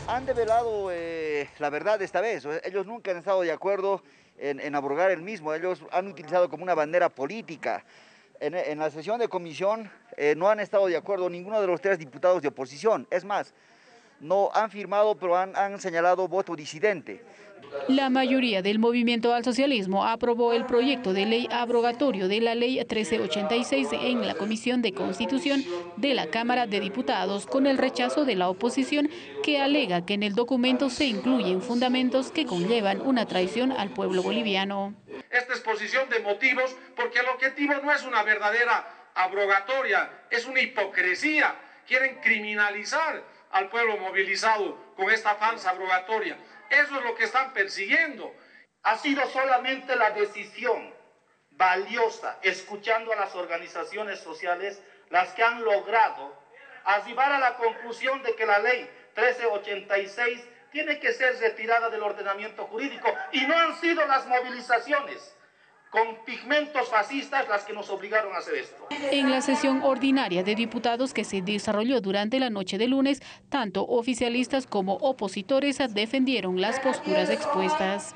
Han develado la verdad esta vez. Ellos nunca han estado de acuerdo en abrogar el mismo. Ellos han utilizado como una bandera política. En la sesión de comisión no han estado de acuerdo ninguno de los 3 diputados de oposición. Es más, no han firmado, pero han señalado voto disidente. La mayoría del movimiento al socialismo aprobó el proyecto de ley abrogatorio de la ley 1386 en la Comisión de Constitución de la Cámara de Diputados, con el rechazo de la oposición, que alega que en el documento se incluyen fundamentos que conllevan una traición al pueblo boliviano. Esta exposición de motivos, porque el objetivo no es una verdadera abrogatoria, es una hipocresía. Quieren criminalizar al pueblo movilizado con esta falsa abrogatoria. Eso es lo que están persiguiendo. Ha sido solamente la decisión valiosa, escuchando a las organizaciones sociales, las que han logrado arribar a la conclusión de que la ley 1386 tiene que ser retirada del ordenamiento jurídico, y no han sido las movilizaciones con pigmentos fascistas las que nos obligaron a hacer esto. En la sesión ordinaria de diputados que se desarrolló durante la noche de lunes, tanto oficialistas como opositores defendieron las posturas expuestas.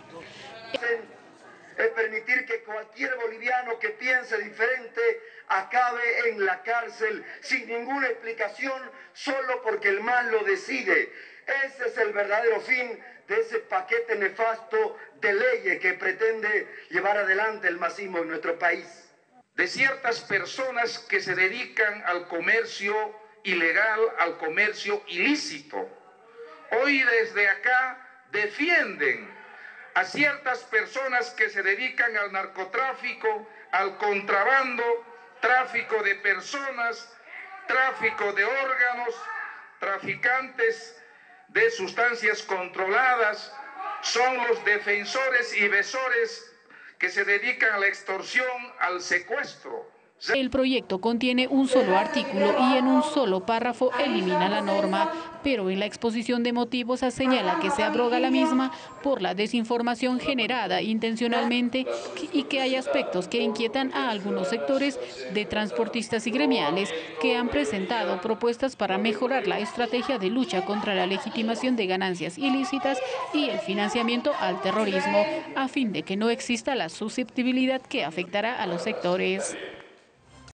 Es permitir que cualquier boliviano que piense diferente acabe en la cárcel sin ninguna explicación, solo porque el mal lo decide. Ese es el verdadero fin de ese paquete nefasto de leyes que pretende llevar adelante el masismo en nuestro país. De ciertas personas que se dedican al comercio ilegal, al comercio ilícito. Hoy desde acá defienden a ciertas personas que se dedican al narcotráfico, al contrabando, tráfico de personas, tráfico de órganos, traficantes de sustancias controladas. Son los defensores y besores que se dedican a la extorsión, al secuestro. El proyecto contiene un solo artículo y en un solo párrafo elimina la norma, pero en la exposición de motivos se señala que se abroga la misma por la desinformación generada intencionalmente y que hay aspectos que inquietan a algunos sectores de transportistas y gremiales que han presentado propuestas para mejorar la estrategia de lucha contra la legitimación de ganancias ilícitas y el financiamiento al terrorismo, a fin de que no exista la susceptibilidad que afectará a los sectores.